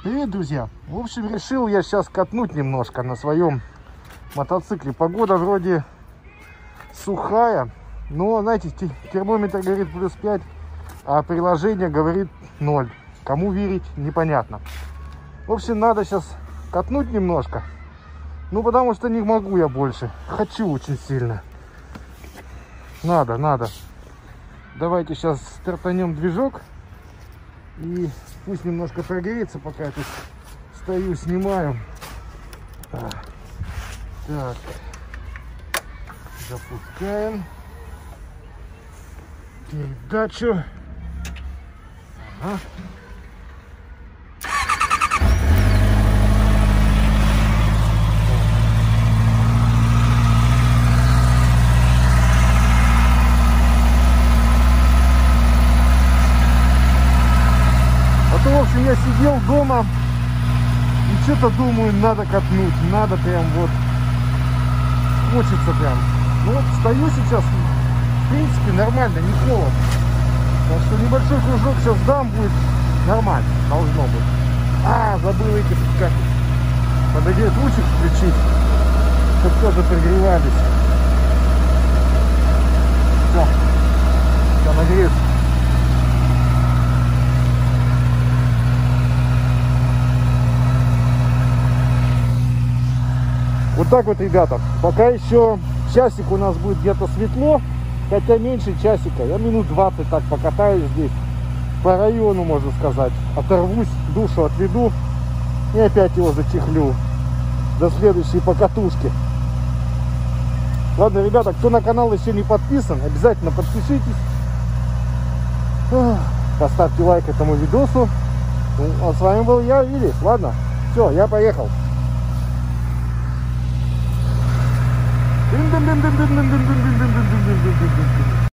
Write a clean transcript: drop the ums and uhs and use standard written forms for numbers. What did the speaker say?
Привет, друзья! В общем, решил я сейчас катнуть немножко на своем мотоцикле. Погода вроде сухая, но, знаете, термометр говорит +5, а приложение говорит 0. Кому верить, непонятно. В общем, надо сейчас катнуть немножко. Ну, потому что не могу я больше. Хочу очень сильно. Надо. Давайте сейчас стартанем движок. И пусть немножко прогреется, пока я тут стою, снимаю. Так. Запускаем. Передачу. Ага. В общем, я сидел дома и что-то думаю, надо катнуть, надо прям вот, хочется прям. Ну вот стою сейчас, в принципе, нормально, не холодно. Так что небольшой кружок сейчас дам, будет нормально, должно быть. Забыл эти, как подогреть лучик включить, чтобы тоже пригревались. Все, нагреется. Вот так вот, ребята, пока еще часик у нас будет где-то светло, хотя меньше часика, я минут 20 так покатаюсь здесь, по району, можно сказать, оторвусь, душу отведу и опять его зачехлю до следующей покатушки. Ладно, ребята, кто на канал еще не подписан, обязательно подпишитесь, поставьте лайк этому видосу. Ну, а с вами был я, Вилли. Ладно, все, я поехал.